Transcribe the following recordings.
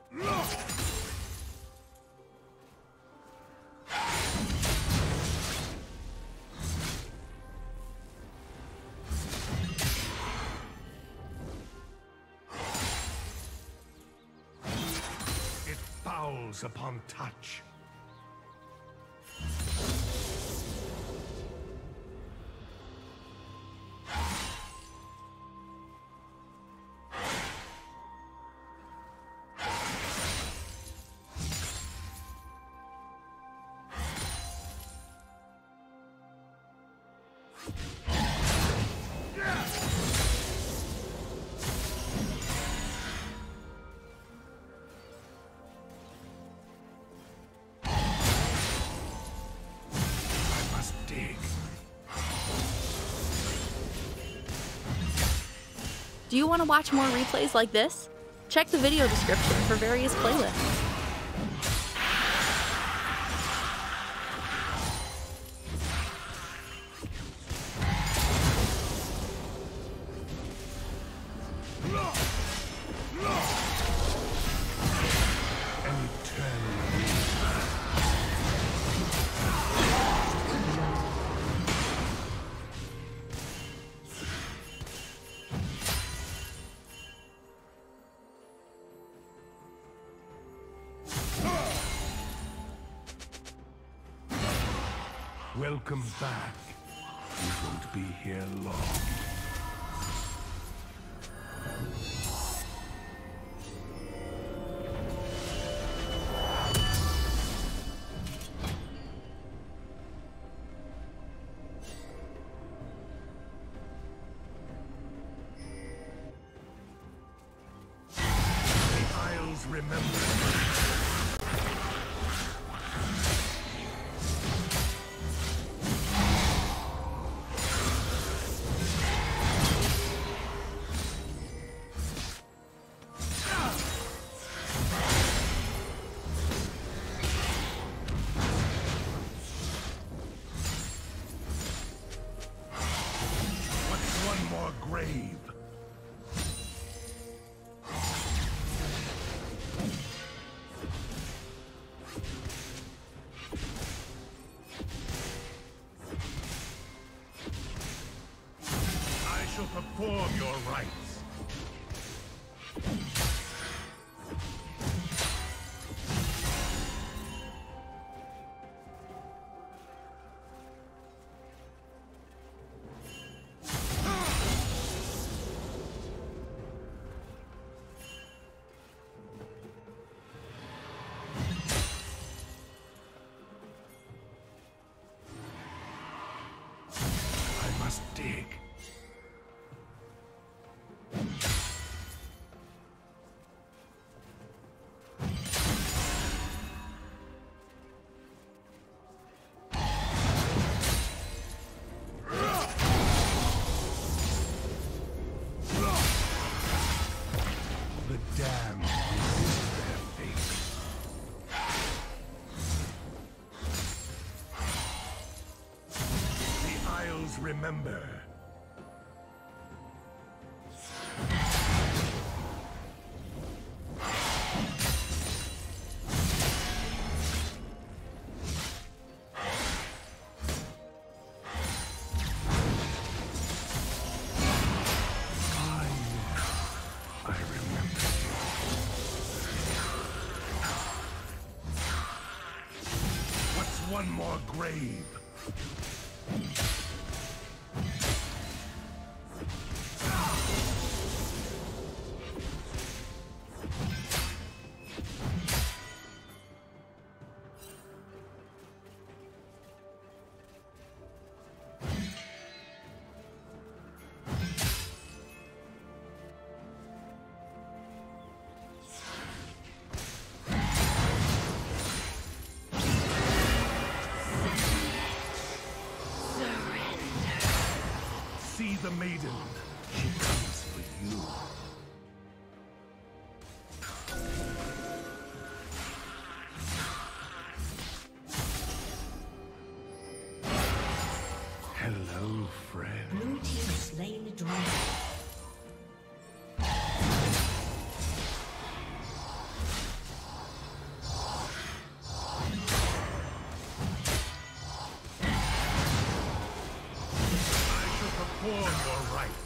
Upon touch. Do you want to watch more replays like this? Check the video description for various playlists. Welcome back. You won't be here long. The Isles remember. Grave. I shall perform your rites. Dig. The damned resist their fate. The Isles remember. One more grave. See the maiden. She comes for you. Hello, friend. Blue team has slain the dragon. perform your rites.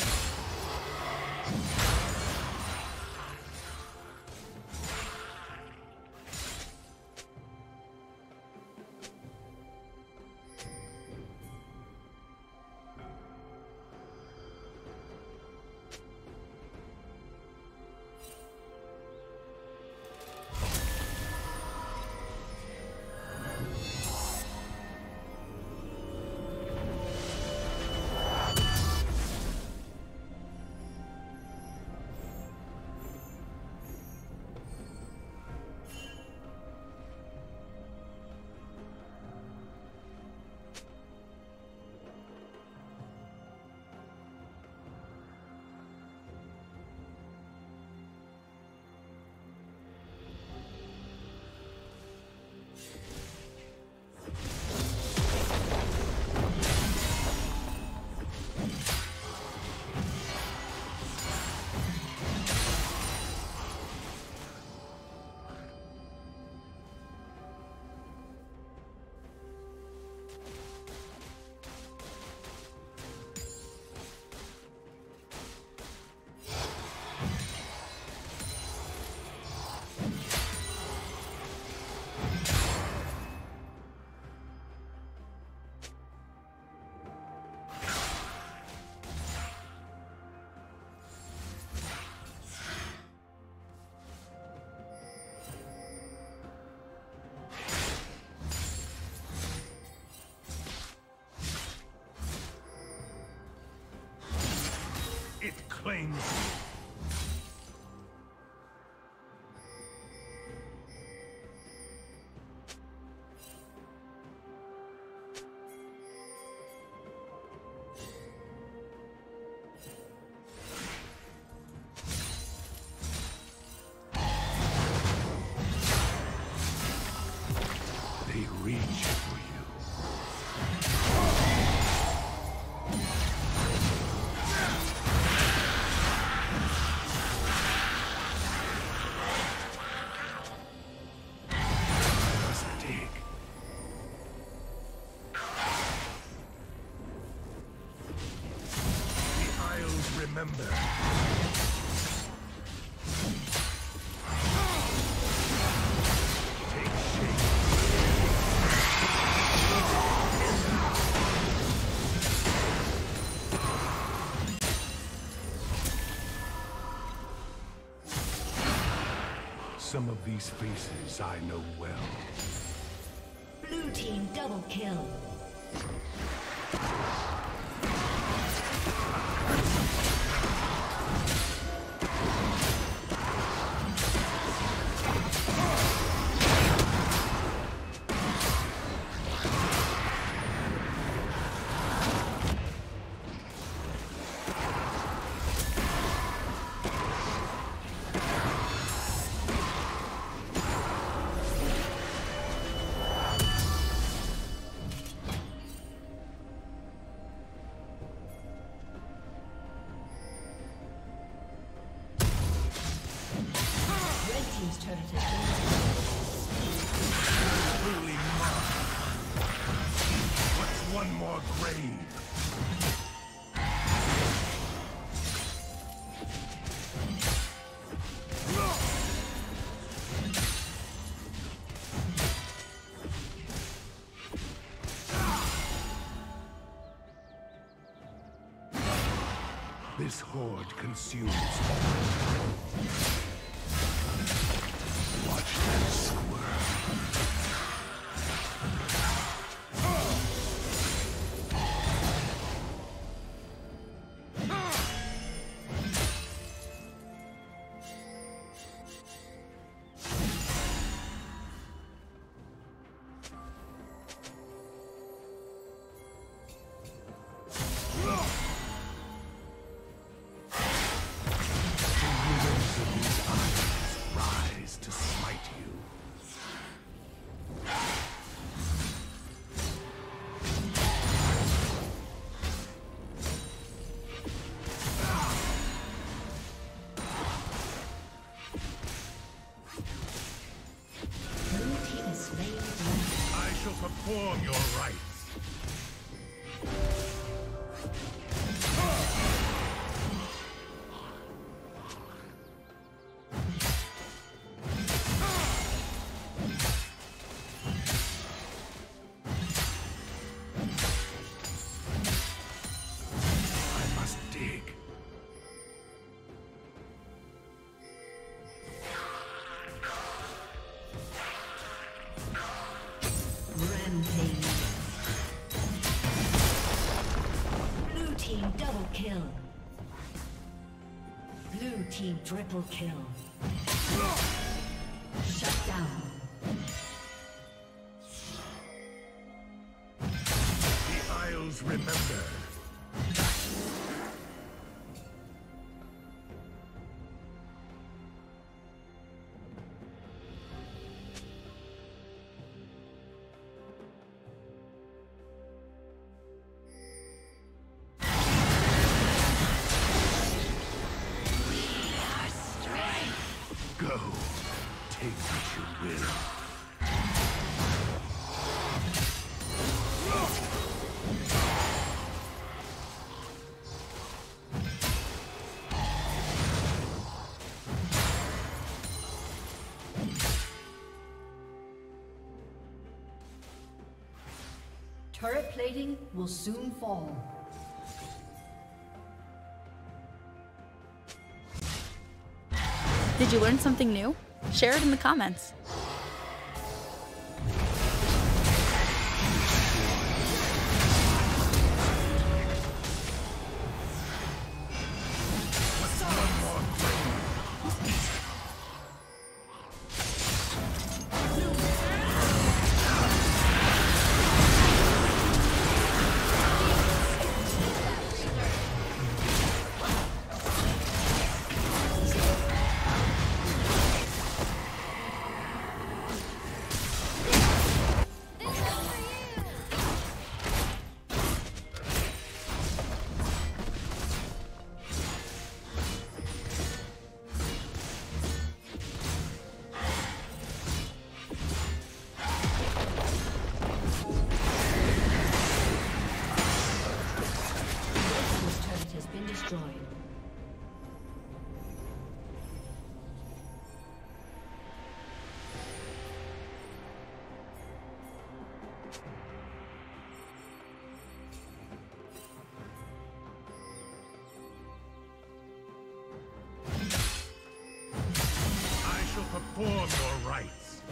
It claims you. They reach for you. Remember. Take shape. Some of these faces I know well. Blue team double kill. Truly mine. What's one more grave? This horde consumes all. Watch them squirm. Perform your rites. team triple kill. Shut down. The Isles remember. Go. Take what you will. Turret plating will soon fall. Did you learn something new? Share it in the comments. Perform your rights.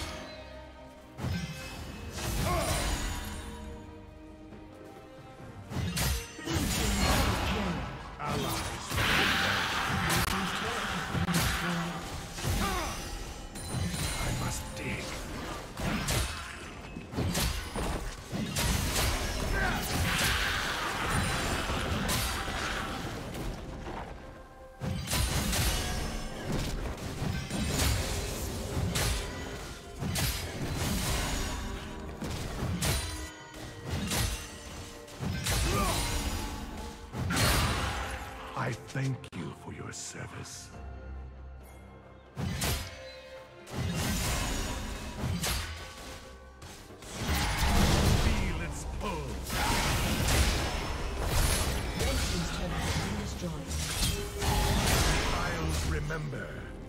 Allies. I must dig. I thank you for your service. Feel its pull. Red team's turret has been destroyed. I'll remember.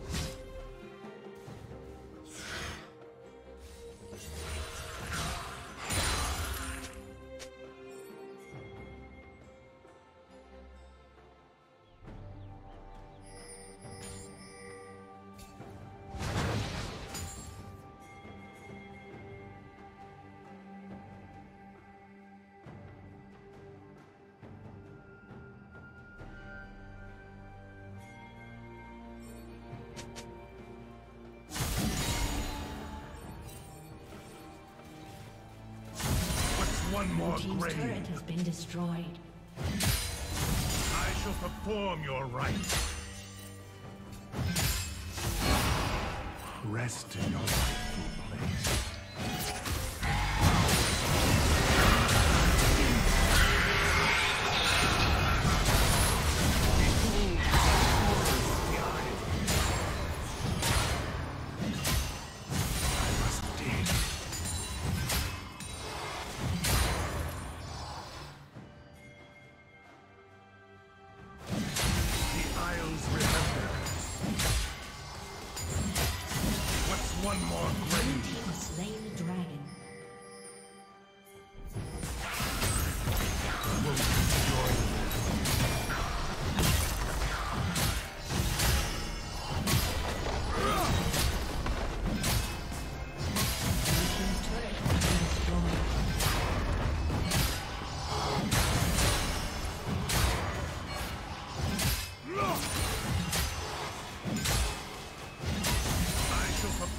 One more Team's grave. turret has been destroyed. I shall perform your rites. Rest in your rightful place. One more grave. Slain the dragon. Will destroy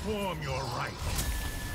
Perform your rites.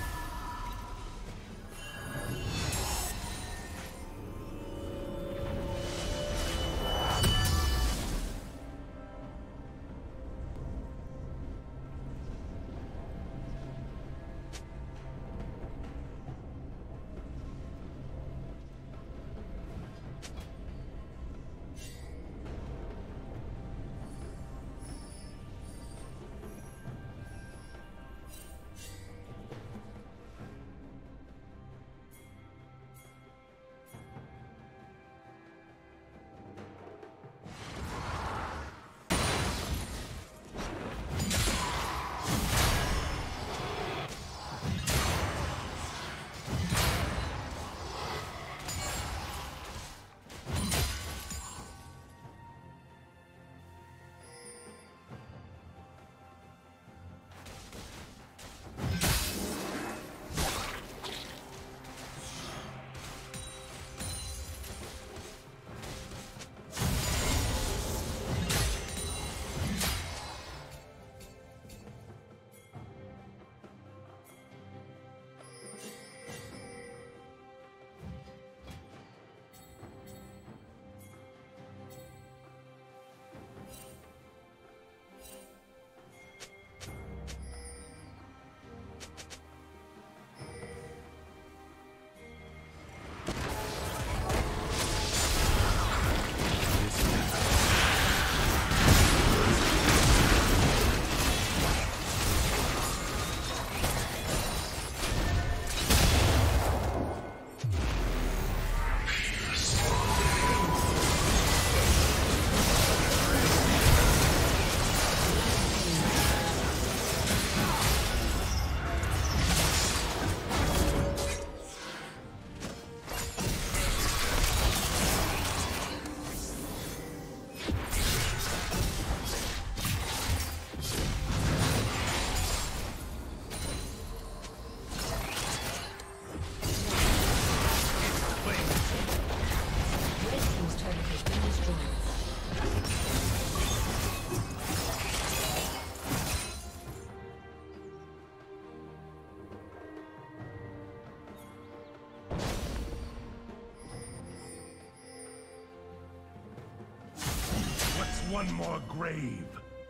One more grave.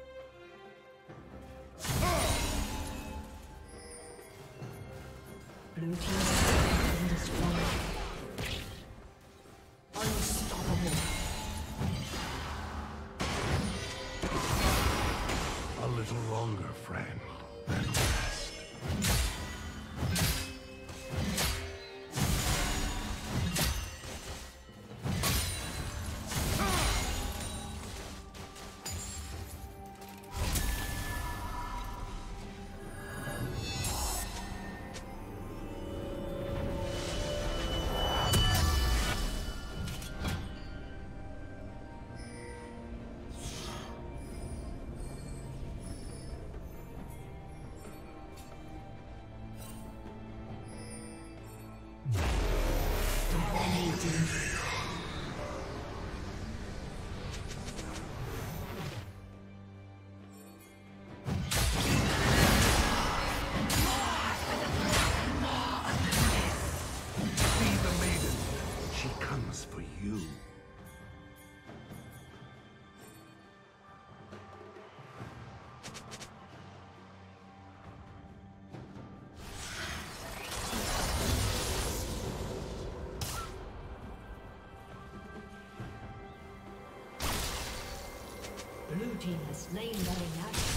Blue team's turret has been destroyed. Unstoppable. A little longer, friend, and rest. For you. Blue team has slain Baron Nashor.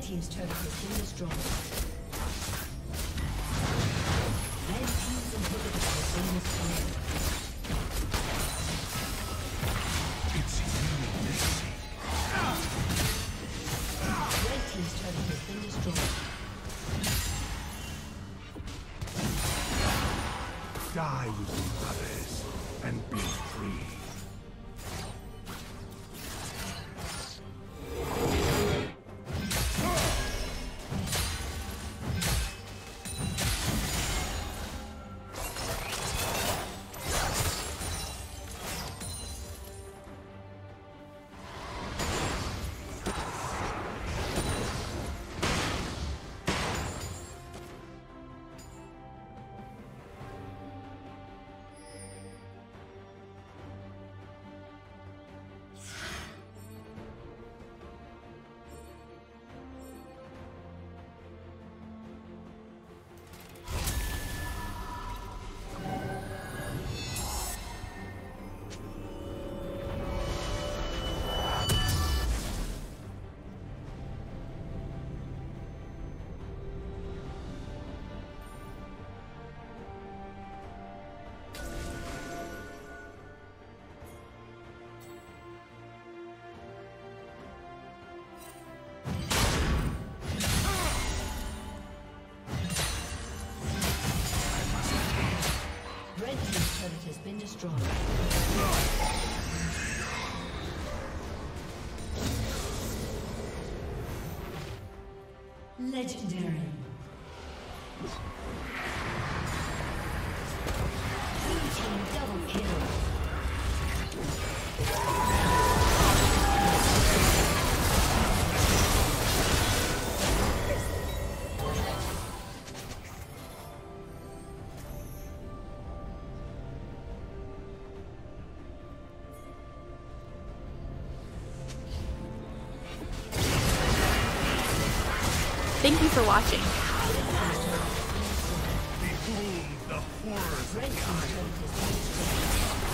team's turret has been destroyed. Red team's inhibitor has been destroyed. It's you they seek. Red team's turret has been destroyed. Die with the others and be free. Has been destroyed. Legendary. Blue team double kill. Thank you for watching. Behold the horrors of the island.